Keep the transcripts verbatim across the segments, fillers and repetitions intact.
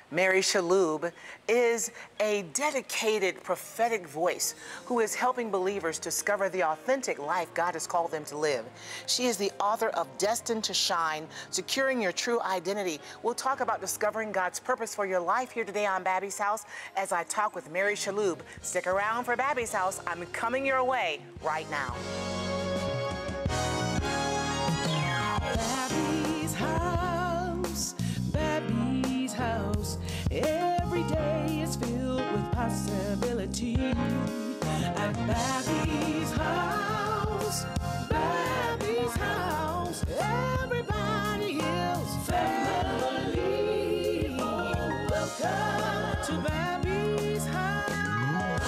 Mary Shalhoub is a dedicated prophetic voice who is helping believers discover the authentic life God has called them to live. She is the author of Destined to Shine, Securing Your True Identity. We'll talk about discovering God's purpose for your life here today on Babby's House as I talk with Mary Shalhoub. Stick around for Babby's House. I'm coming your way right now. Babby's House, Babby's House. Every day is filled with possibility. At Babby's House, Babby's House. Everybody is family. Welcome to Babby's House.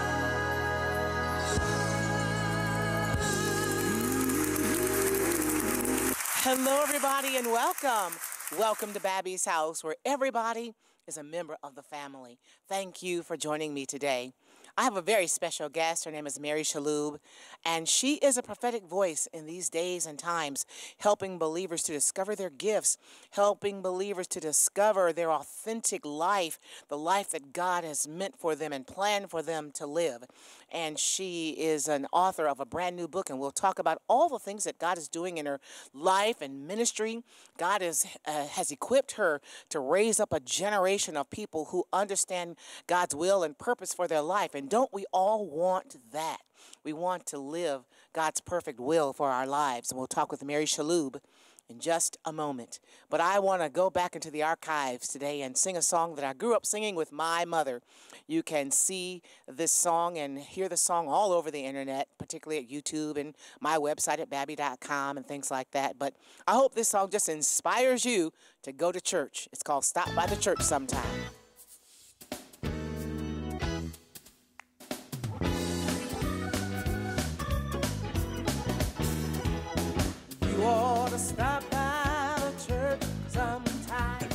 Hello, everybody, and welcome. Welcome to Babby's House, where everybody is a member of the family. Thank you for joining me today. I have a very special guest. Her name is Mary Shalhoub, and she is a prophetic voice in these days and times, helping believers to discover their gifts, helping believers to discover their authentic life, the life that God has meant for them and planned for them to live. And she is an author of a brand new book, and we'll talk about all the things that God is doing in her life and ministry. God is, uh, has equipped her to raise up a generation of people who understand God's will and purpose for their life. And don't we all want that? We want to live God's perfect will for our lives. And we'll talk with Mary Shalhoub in just a moment. But I want to go back into the archives today and sing a song that I grew up singing with my mother. You can see this song and hear the song all over the internet, particularly at YouTube and my website at babby dot com and things like that. But I hope this song just inspires you to go to church. It's called Stop by the Church Sometime. You ought to stop by the church sometime.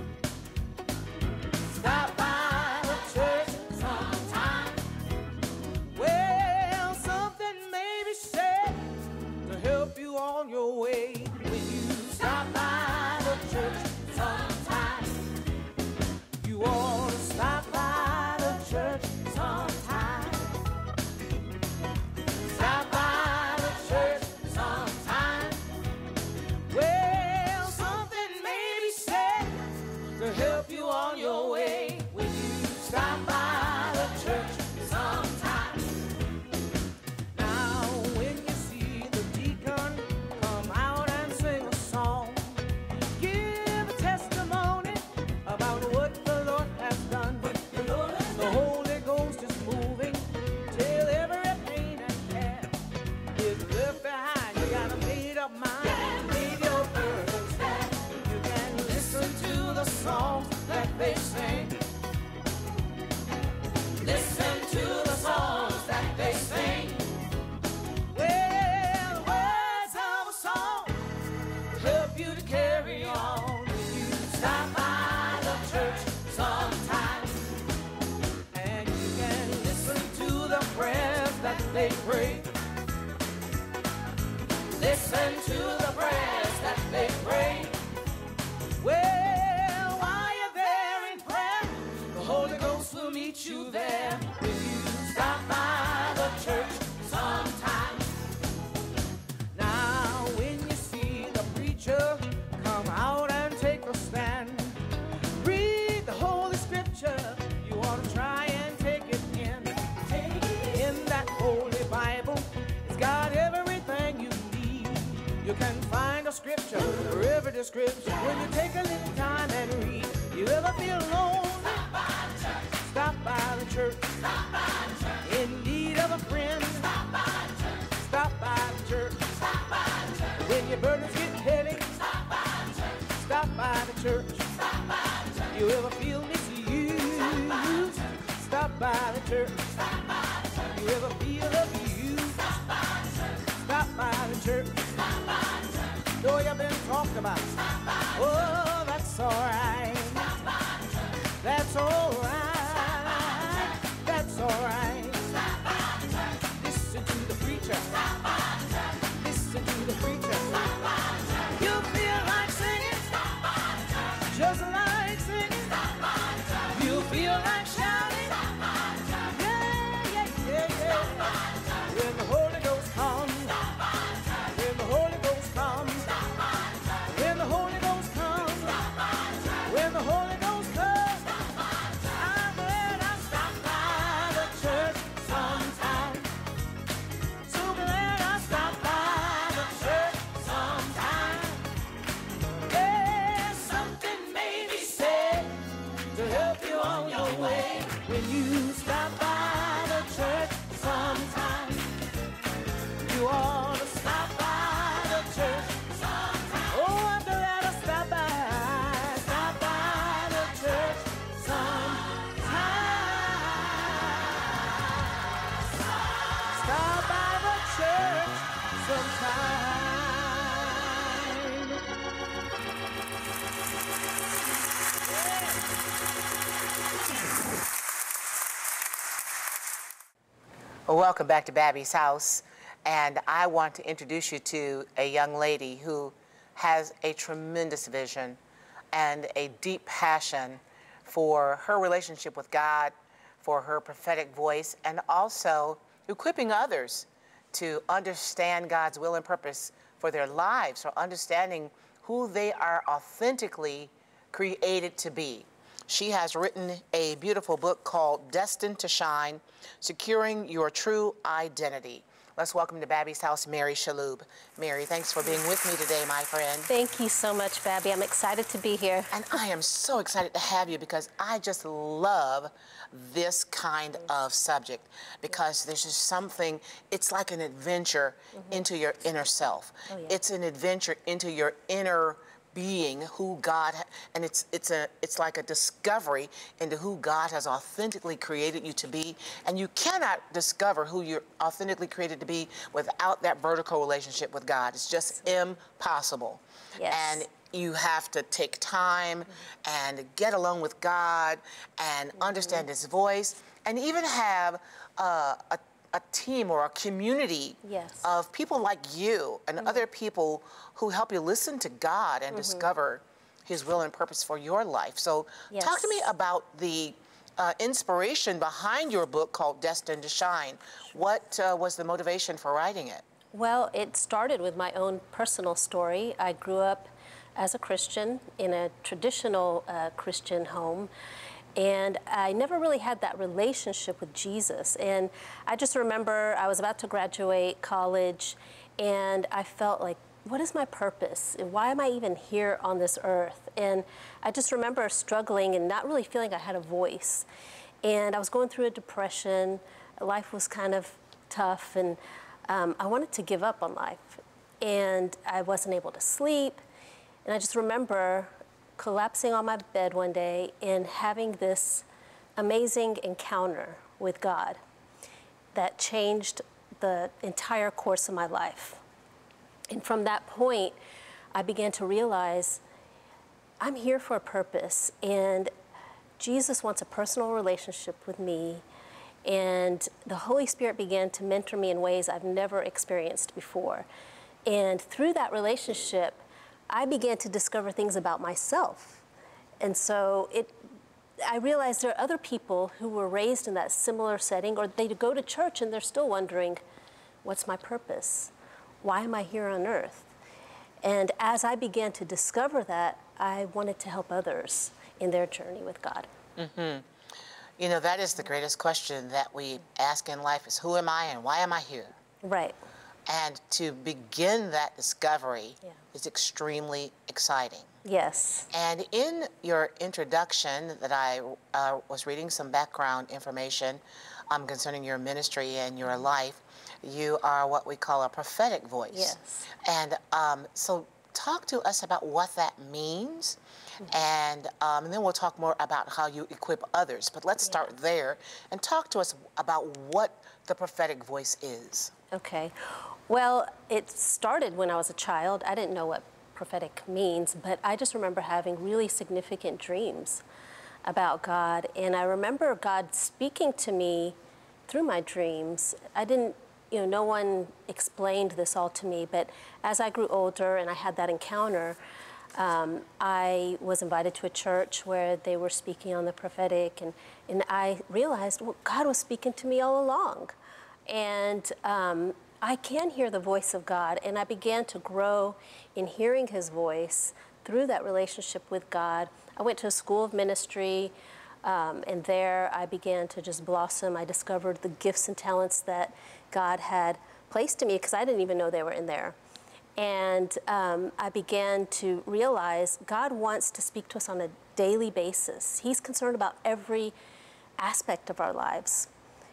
Stop by the church sometime. Well, something may be said to help you on your way when you stop by the church sometime. You ought to stop by the church sometime. Stop by the church sometime. Well, something may be said to help you on your way when you stop by the church sometime. Now, when you see the deacon come out and sing a song, give a testimony about what the Lord has done. The Holy Ghost is moving till every pain and care is left behind. You got a made up mind. The songs that they sing. Listen to the songs that they sing. Well, the words of a song help you to carry on. You stop by the church sometime, and you can listen to the prayers that they pray. Listen to the prayers that they pray. Well, will meet you there when you stop by the church sometime. Now, when you see the preacher come out and take a stand, read the Holy Scripture. You ought to try and take it in. Take it in. That Holy Bible, it's got everything you need. You can find a scripture for every description when you take a little time and read. You ever feel alone? Stop by the church. Stop by the church. In need of a friend. Stop by the church. Stop by the church. Stop by the church. When your burdens get heavy. Stop by the church. Stop by the church. Stop by the church. You ever feel misused? Stop by the church. Stop by the church. You ever feel abused? Stop by the church. Stop by the church. Stop by the church. Though you've been talked about. Stop by the church. Oh, that's all right. Stop by the church. That's all right. That's all right. Stop by the church. Listen to the preacher. Stop by the church. Listen to the preacher. Stop by the church. You feel like singing. Stop by the church. Just like singing. Stop by when you stop by the church sometime. You ought to stop by the church sometime. Oh, I'm glad to stop by, stop by the church sometime. Stop by the church sometime. Well, welcome back to Babby's House, and I want to introduce you to a young lady who has a tremendous vision and a deep passion for her relationship with God, for her prophetic voice, and also equipping others to understand God's will and purpose for their lives, or understanding who they are authentically created to be. She has written a beautiful book called Destined to Shine, Securing Your True Identity. Let's welcome to Babby's House, Mary Shalhoub. Mary, thanks for being with me today, my friend. Thank you so much, Babby. I'm excited to be here. And I am so excited to have you because I just love this kind of subject, because there's just something, it's like an adventure mm-hmm. into your inner self. Oh, yeah. It's an adventure into your inner being, who God, and it's it's a it's like a discovery into who God has authentically created you to be. And you cannot discover who you're authentically created to be without that vertical relationship with God. It's just impossible. Yes. And you have to take time mm-hmm. and get along with God and mm-hmm. understand His voice, and even have uh, a a team or a community yes. of people like you and mm-hmm. other people who help you listen to God and mm-hmm. discover His will and purpose for your life. So yes. talk to me about the uh, inspiration behind your book called Destined to Shine. What uh, was the motivation for writing it? Well, it started with my own personal story. I grew up as a Christian in a traditional uh, Christian home. And I never really had that relationship with Jesus. And I just remember I was about to graduate college, and I felt like, what is my purpose? Why am I even here on this earth? And I just remember struggling and not really feeling I had a voice. And I was going through a depression. Life was kind of tough, and um, I wanted to give up on life. And I wasn't able to sleep. And I just remember collapsing on my bed one day and having this amazing encounter with God that changed the entire course of my life. And from that point, I began to realize I'm here for a purpose, and Jesus wants a personal relationship with me, and the Holy Spirit began to mentor me in ways I've never experienced before. And through that relationship, I began to discover things about myself. And so it, I realized there are other people who were raised in that similar setting, or they go to church and they're still wondering, what's my purpose? Why am I here on earth? And as I began to discover that, I wanted to help others in their journey with God. Mm-hmm. You know, that is the greatest question that we ask in life, is who am I and why am I here? Right. And to begin that discovery yeah. is extremely exciting. Yes. And in your introduction that I uh, was reading some background information um, concerning your ministry and your life, you are what we call a prophetic voice. Yes. And um, so talk to us about what that means, mm-hmm. and, um, and then we'll talk more about how you equip others. But let's yeah. start there and talk to us about what the prophetic voice is. Okay. Well, it started when I was a child. I didn't know what prophetic means, but I just remember having really significant dreams about God. And I remember God speaking to me through my dreams. I didn't, you know, no one explained this all to me, but as I grew older and I had that encounter, um, I was invited to a church where they were speaking on the prophetic, and, and I realized, well, God was speaking to me all along. And um, I can hear the voice of God, and I began to grow in hearing His voice through that relationship with God. I went to a school of ministry, um, and there I began to just blossom. I discovered the gifts and talents that God had placed in me, because I didn't even know they were in there. And um, I began to realize God wants to speak to us on a daily basis. He's concerned about every aspect of our lives.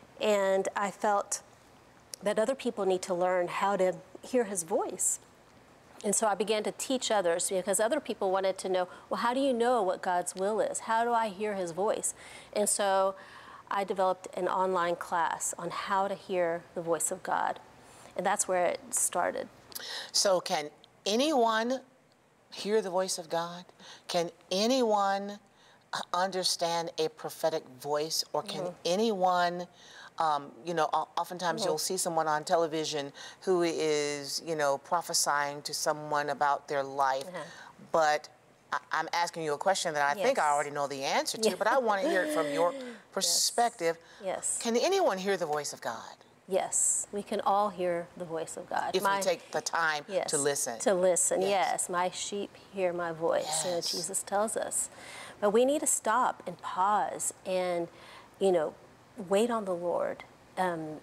And I felt that other people need to learn how to hear his voice. And so I began to teach others, because other people wanted to know, well, how do you know what God's will is? How do I hear his voice? And so I developed an online class on how to hear the voice of God. And that's where it started. So can anyone hear the voice of God? Can anyone understand a prophetic voice? Or can mm-hmm. anyone, um, you know, oftentimes mm-hmm. you'll see someone on television who is, you know, prophesying to someone about their life, mm-hmm. but I I'm asking you a question that I yes. think I already know the answer to, but I want to hear it from your perspective. Yes. yes. Can anyone hear the voice of God? Yes, we can all hear the voice of God. If my, we take the time yes, to listen. To listen, yes. yes. My sheep hear my voice, yes. you know, Jesus tells us. But we need to stop and pause and, you know, wait on the Lord. Um,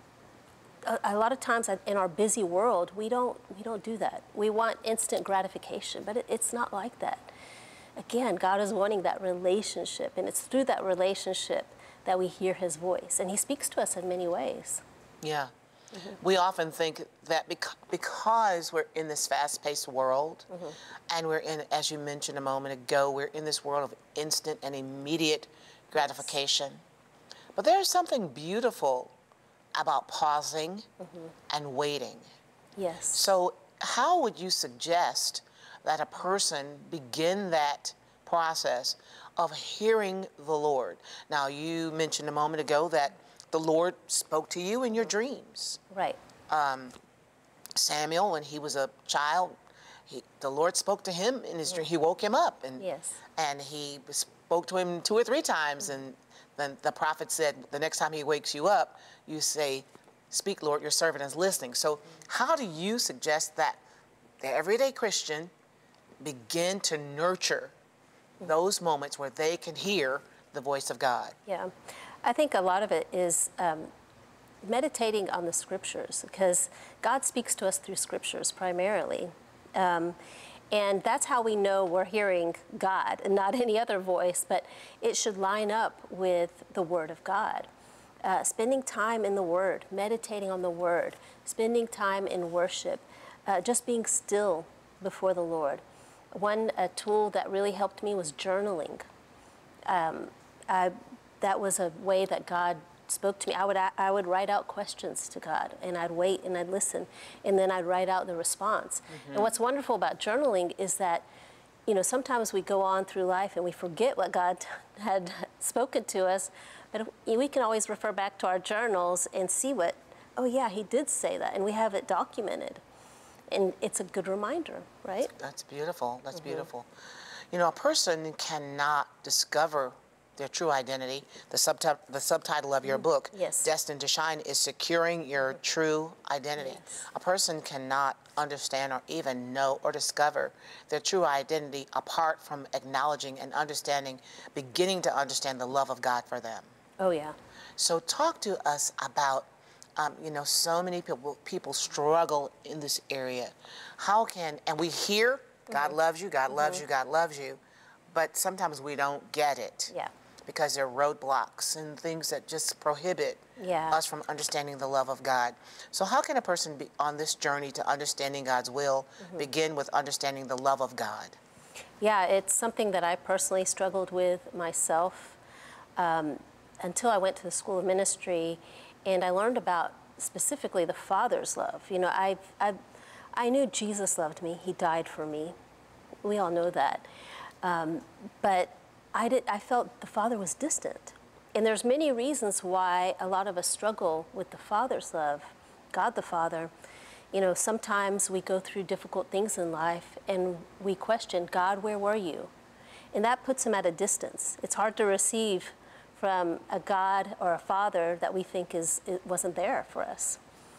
a, a lot of times in our busy world, we don't, we don't do that. We want instant gratification, but it, it's not like that. Again, God is wanting that relationship, and it's through that relationship that we hear his voice. And he speaks to us in many ways. Yeah. Mm-hmm. We often think that bec because we're in this fast-paced world, mm-hmm. and we're in, as you mentioned a moment ago, we're in this world of instant and immediate gratification. But there's something beautiful about pausing mm-hmm. and waiting. Yes. So how would you suggest that a person begin that process of hearing the Lord? Now, you mentioned a moment ago that the Lord spoke to you in your dreams. Right. Um, Samuel, when he was a child, he, the Lord spoke to him in his dream. He woke him up, and yes. and he spoke to him two or three times. Mm-hmm. And then the prophet said, the next time he wakes you up, you say, "Speak, Lord, your servant is listening." So, mm-hmm. how do you suggest that the everyday Christian begin to nurture mm-hmm. those moments where they can hear the voice of God? Yeah. I think a lot of it is um, meditating on the scriptures, because God speaks to us through scriptures primarily. Um, and that's how we know we're hearing God and not any other voice, but it should line up with the Word of God. Uh, spending time in the Word, meditating on the Word, spending time in worship, uh, just being still before the Lord. One uh, tool that really helped me was journaling. Um, I, that was a way that God spoke to me. I would, I would write out questions to God, and I'd wait and I'd listen, and then I'd write out the response. Mm-hmm. And what's wonderful about journaling is that, you know, sometimes we go on through life and we forget what God had spoken to us, but we can always refer back to our journals and see what, oh yeah, he did say that, and we have it documented. And it's a good reminder, right? That's beautiful. That's mm-hmm. beautiful. You know, a person cannot discover their true identity. The, subti the subtitle of your mm-hmm. book, yes. Destined to Shine, is Securing Your mm-hmm. True Identity. Yes. A person cannot understand or even know or discover their true identity apart from acknowledging and understanding, beginning to understand the love of God for them. Oh, yeah. So talk to us about, um, you know, so many people, people struggle in this area. How can, and we hear, mm-hmm. God loves you, God mm-hmm. loves you, God loves you, but sometimes we don't get it. Yeah. Because there are roadblocks and things that just prohibit yeah. us from understanding the love of God. So how can a person be on this journey to understanding God's will mm-hmm. begin with understanding the love of God? Yeah, it's something that I personally struggled with myself um, until I went to the School of Ministry, and I learned about specifically the Father's love. You know, I I I knew Jesus loved me. He died for me. We all know that. Um, but I, did, I felt the Father was distant. And there's many reasons why a lot of us struggle with the Father's love, God the Father. You know, sometimes we go through difficult things in life and we question, God, where were you? And that puts him at a distance. It's hard to receive from a God or a Father that we think is, it wasn't there for us.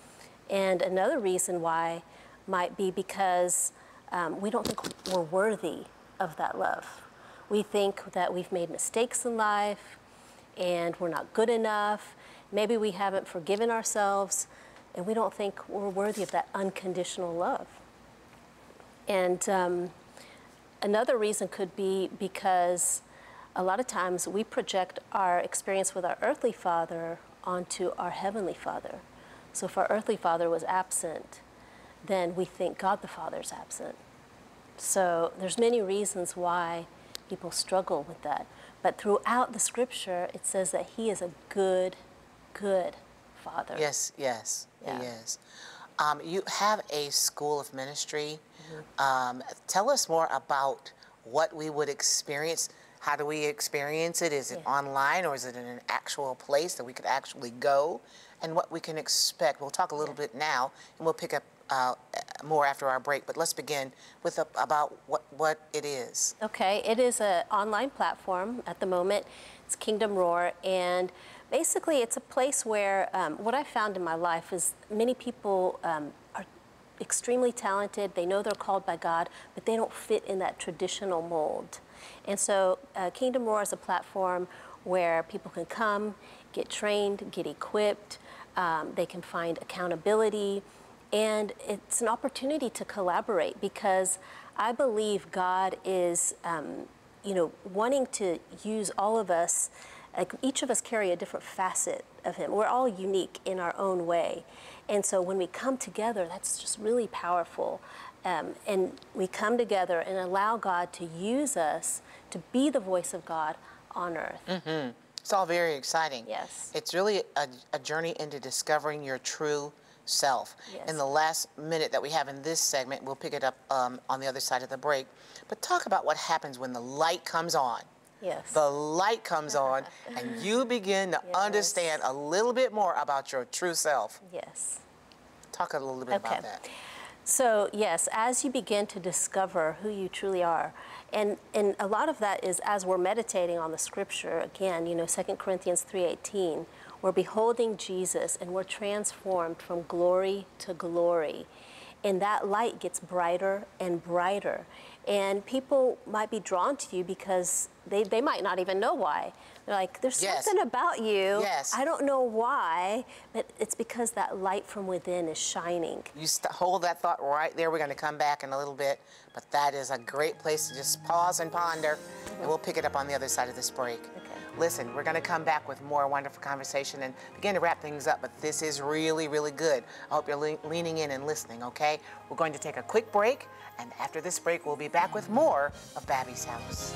And another reason why might be because um, we don't think we're worthy of that love. We think that we've made mistakes in life and we're not good enough. Maybe we haven't forgiven ourselves, and we don't think we're worthy of that unconditional love. And um, another reason could be because a lot of times we project our experience with our earthly father onto our heavenly father. So if our earthly father was absent, then we think God the Father is absent. So there's many reasons why people struggle with that. But throughout the scripture, it says that he is a good, good father. Yes, yes, Yeah. he is. Um, you have a school of ministry. Mm-hmm. um, tell us more about what we would experience. How do we experience it? Is it Yeah. online, or is it in an actual place that we could actually go? And what we can expect. We'll talk a little Yeah. bit now, and we'll pick up uh, more after our break. But let's begin with a, about what, what it is. Okay, it is an online platform at the moment. It's Kingdom Roar, and basically it's a place where um, what I found in my life is many people um, are extremely talented. They know they're called by God, but they don't fit in that traditional mold. And so uh, Kingdom Roar is a platform where people can come, get trained, get equipped. Um, they can find accountability. And it's an opportunity to collaborate, because I believe God is, um, you know, wanting to use all of us. Like, each of us carry a different facet of him. We're all unique in our own way. And so when we come together, that's just really powerful. Um, and we come together and allow God to use us to be the voice of God on earth. Mm-hmm. It's all very exciting. Yes. It's really a, a journey into discovering your true self. Yes. In the last minute that we have in this segment, we'll pick it up um, on the other side of the break. But talk about what happens when the light comes on. Yes. The light comes on, and you begin to Yes. understand a little bit more about your true self. Yes. Talk a little bit Okay. about that. So yes, as you begin to discover who you truly are, and, and a lot of that is as we're meditating on the scripture, again, you know, Second Corinthians three eighteen, we're beholding Jesus and we're transformed from glory to glory. And that light gets brighter and brighter. And people might be drawn to you because they, they might not even know why. They're like, there's Yes. something about you. Yes. I don't know why, but it's because that light from within is shining. You st- hold that thought right there. We're going to come back in a little bit, but that is a great place to just pause and ponder, and we'll pick it up on the other side of this break. Okay. Listen, we're going to come back with more wonderful conversation and begin to wrap things up, but this is really, really good. I hope you're le- leaning in and listening, okay? We're going to take a quick break, and after this break, we'll be back with more of Babby's House.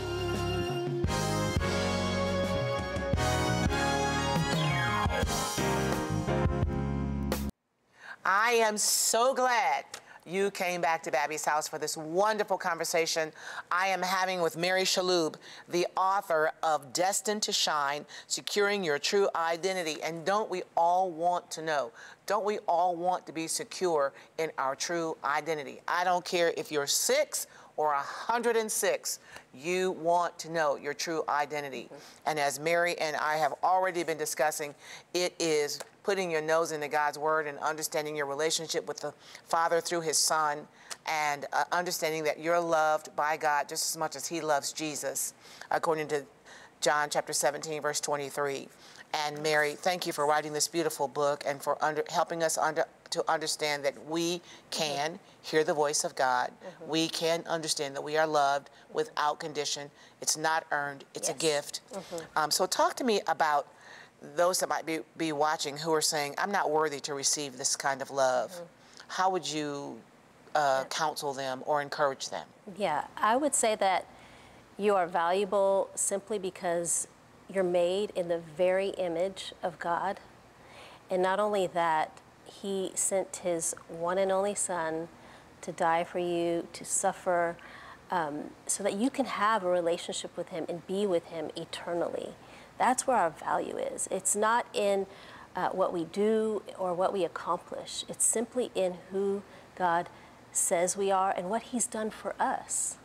I am so glad you came back to Babby's House for this wonderful conversation I am having with Mary Shalhoub, the author of Destined to Shine, Securing Your True Identity. And don't we all want to know? Don't we all want to be secure in our true identity? I don't care if you're six or one hundred and six, you want to know your true identity. Mm-hmm. And as Mary and I have already been discussing, it is putting your nose into God's word and understanding your relationship with the Father through his Son, and uh, understanding that you're loved by God just as much as he loves Jesus, according to John chapter seventeen, verse twenty-three. And Mary, thank you for writing this beautiful book and for under, helping us under, to understand that we can mm-hmm. hear the voice of God. Mm-hmm. We can understand that we are loved without condition. It's not earned. It's yes. a gift. Mm-hmm. Um, so talk to me about those that might be, be watching who are saying, I'm not worthy to receive this kind of love. Mm-hmm. How would you uh, counsel them or encourage them? Yeah, I would say that you are valuable simply because you're made in the very image of God. And not only that, he sent his one and only Son to die for you, to suffer, um, so that you can have a relationship with him and be with him eternally. That's where our value is. It's not in uh, what we do or what we accomplish. It's simply in who God says we are and what he's done for us.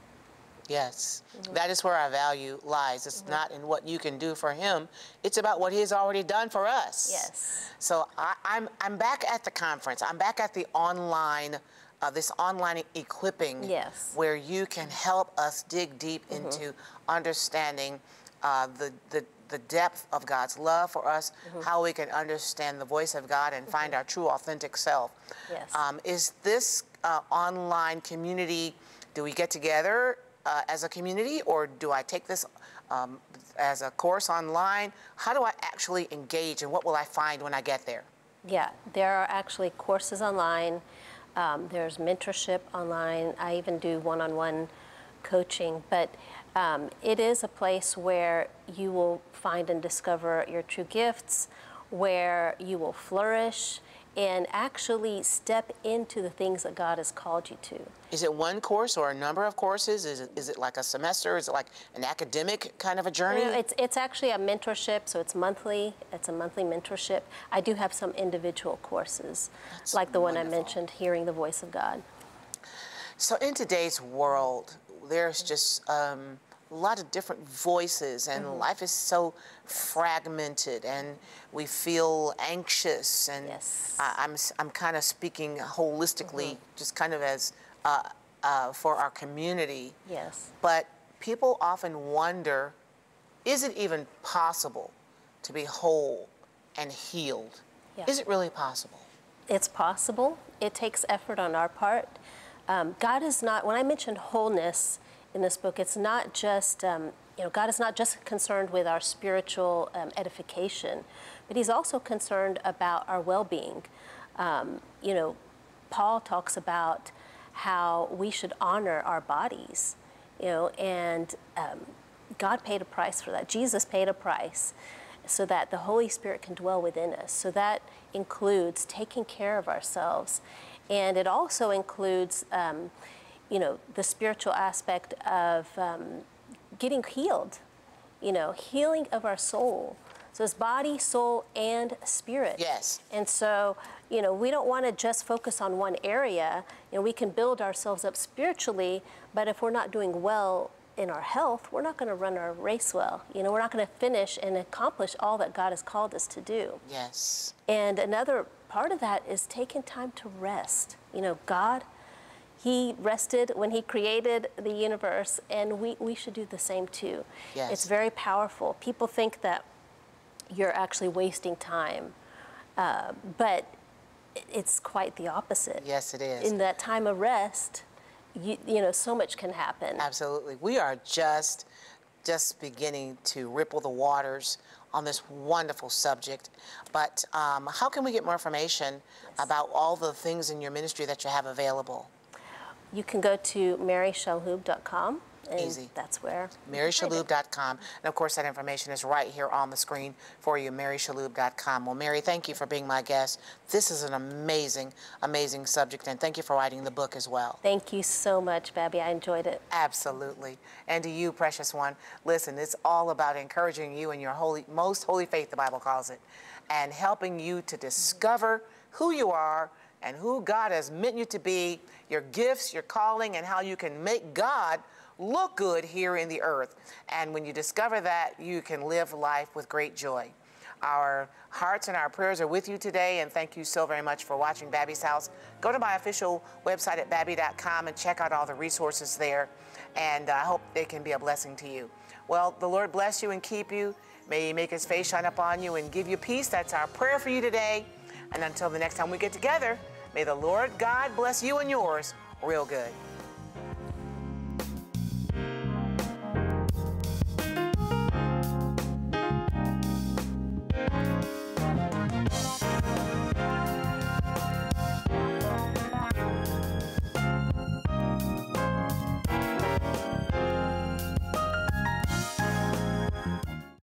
Yes, mm-hmm. that is where our value lies. It's mm-hmm. not in what you can do for him. It's about what he's already done for us. Yes. So I, I'm, I'm back at the conference. I'm back at the online, uh, this online equipping yes. where you can help us dig deep mm-hmm. into understanding uh, the, the, the depth of God's love for us, mm-hmm. how we can understand the voice of God and mm-hmm. find our true authentic self. Yes. Um, is this uh, online community, do we get together Uh, as a community, or do I take this um, as a course online. How do I actually engage, and what will I find when I get there? Yeah, there are actually courses online. Um, there's mentorship online. I even do one-on-one coaching, but um, it is a place where you will find and discover your true gifts, where you will flourish and actually step into the things that God has called you to. Is it one course or a number of courses? Is it, is it like a semester? Is it like an academic kind of a journey? You know, it's, it's actually a mentorship, so it's monthly. It's a monthly mentorship. I do have some individual courses, That's like the wonderful. one I mentioned, Hearing the Voice of God. So in today's world, there's just um, a lot of different voices, and mm-hmm. life is so fragmented, and we feel anxious, and yes. I, I'm, I'm kind of speaking holistically, mm-hmm. just kind of as uh, uh, for our community. Yes. But people often wonder, is it even possible to be whole and healed? Yeah. Is it really possible? It's possible. It takes effort on our part. Um, God is not, when I mentioned wholeness in this book, it's not just, um, you know, God is not just concerned with our spiritual um, edification, but he's also concerned about our well-being. Um, you know, Paul talks about how we should honor our bodies, you know, and um, God paid a price for that. Jesus paid a price so that the Holy Spirit can dwell within us. So that includes taking care of ourselves. And it also includes, um, you know, the spiritual aspect of um, getting healed, you know, healing of our soul. So it's body, soul, and spirit. Yes. And so, you know, we don't want to just focus on one area. You know, we can build ourselves up spiritually, but if we're not doing well in our health, we're not going to run our race well. You know, we're not going to finish and accomplish all that God has called us to do. Yes. And another part of that is taking time to rest. You know, God, he rested when he created the universe, and we, we should do the same too. Yes. It's very powerful. People think that you're actually wasting time, uh, but it's quite the opposite. Yes, it is. In that time of rest, you, you know, so much can happen. Absolutely. We are just, just beginning to ripple the waters on this wonderful subject. But um, how can we get more information yes. about all the things in your ministry that you have available? You can go to mary shalhoub dot com. And Easy. That's where. mary shalhoub dot com. And of course, that information is right here on the screen for you, mary shalhoub dot com. Well, Mary, thank you for being my guest. This is an amazing, amazing subject, and thank you for writing the book as well. Thank you so much, Babby. I enjoyed it. Absolutely. And to you, precious one, listen, it's all about encouraging you in your holy, most holy faith, the Bible calls it, and helping you to discover who you are and who God has meant you to be, your gifts, your calling, and how you can make God look good here in the earth. And when you discover that, you can live life with great joy. Our hearts and our prayers are with you today, and thank you so very much for watching Babby's House. Go to my official website at babby dot com and check out all the resources there, and I hope they can be a blessing to you. Well, the Lord bless you and keep you. May he make his face shine upon you and give you peace. That's our prayer for you today. And until the next time we get together, may the Lord God bless you and yours real good.